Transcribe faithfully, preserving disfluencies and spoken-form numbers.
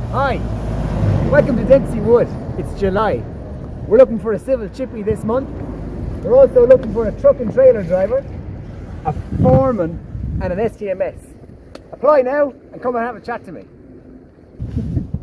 Hi, welcome to Dempsey Wood. It's July. We're looking for a civil chippy this month. We're also looking for a truck and trailer driver, a foreman and an S T M S. Apply now and come and have a chat to me.